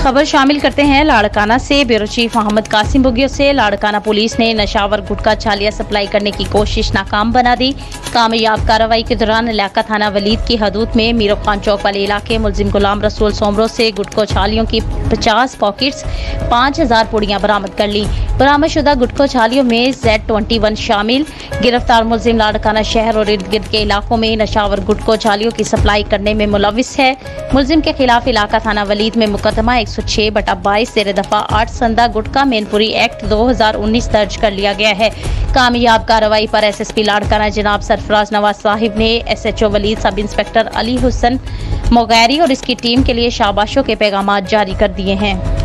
खबर शामिल करते हैं लाड़काना से। ब्यूरो चीफ मोहम्मद कासिम बुगियो से। लाड़काना पुलिस ने नशावर गुटखा छालिया सप्लाई करने की कोशिश नाकाम बना दी। कामयाब कार्रवाई के दौरान इलाका थाना वलीद की हदूद में मीरो खान चौक वाले इलाके मुलजिम गुलाम रसूल सोमरो से गुटखो छालियों की 50 पॉकेट्स 5000 पुड़ियां बरामद कर ली। बरामदशुदा गुटखो छालियों में Z21 शामिल। गिरफ्तार मुलजिम लाड़काना शहर और इर्द गिर्द के इलाकों में नशावर गुटखो छालियों की सप्लाई करने में मुलविस है। मुलजिम के खिलाफ इलाका थाना वलीद में मुकदमा 106/22 जेर दफा 8 संदा गुटखा मैनपुरी एक्ट 2019 दर्ज कर लिया गया है। कामयाब कार्रवाई पर SSP लाड़काना जनाब सरफराज नवाज साहिब ने SHO Waleed, sub inspector Ali Hussain मोगैरी और इसकी टीम के लिए शाबाशों के पैगाम जारी कर दिए हैं।